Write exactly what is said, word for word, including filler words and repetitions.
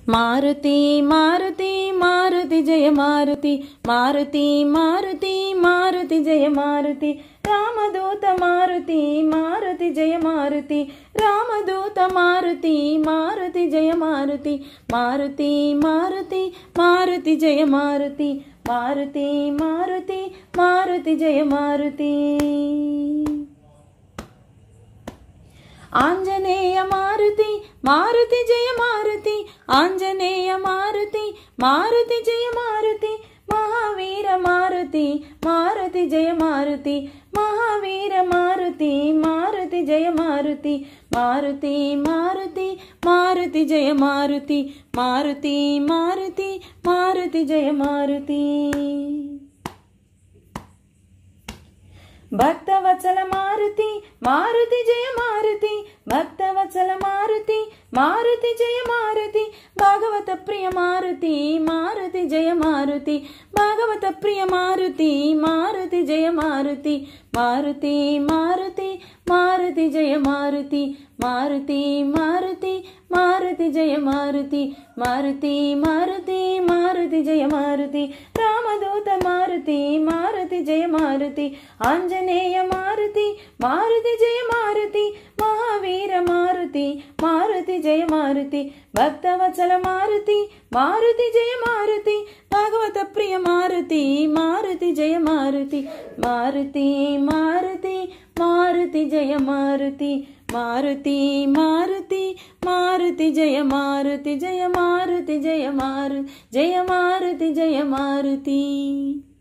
మారుతి మారుతి మారుతి జయ మారుతి మారుతి మారుతి మారుతి జయ మారుతి రామదూత మారుతి మారుతి జయ మారుతి రామదూత మారుతి మారుతి జయ మారుతి మారుతి మారుతి మారుతి జయ మారుతి మారుతి మారుతి మారుతి జయ మారుతి ఆంజనేయ మారుతి మారుతి జయ మారుతి ఆంజనేయ మారుతి మారుతి జయ మారుతి మహావీర మారుతి మారుతి జయ మారుతి మహావీర మారుతి మారుతి జయ మారుతి మారుతి మారుతి మారుతి జయ మారుతి మారుతి మారుతి మారుతి జయ మారుతి భక్తవత్సల మారుతి మారుతి జయ మారుతి భక్తవత్సల మారుతి మారుతి జయ మారుతి భాగవత ప్రియ మారుతి మారుతి జయ మారుతి భాగవత ప్రియ మారుతి మారుతి జయ మారుతి మారుతి మారుతి మారుతి జయ మారుతి మారుతి మారుతి మారుతి జయ మారుతి మారుతి మారుతి మారుతి జయ మారుతి రామదూత మారుతి మారుతి జయ మారుతి ఆంజనేయ మారుతి మారుతి జయ మారుతి మహావీర మారుతి మారుతి జయ మారుతి భక్తవత్సల మారుతి మారుతి జయ మారుతి భాగవత ప్రియ మారుతి మారుతి జయ మారుతి మారుతి మారుతి మారుతి జయ మారుతి మారుతి మారుతి మారుతి జయ మారుతి జయ మారుతి జయ మారు జయ మారుతి జయ మారుతి।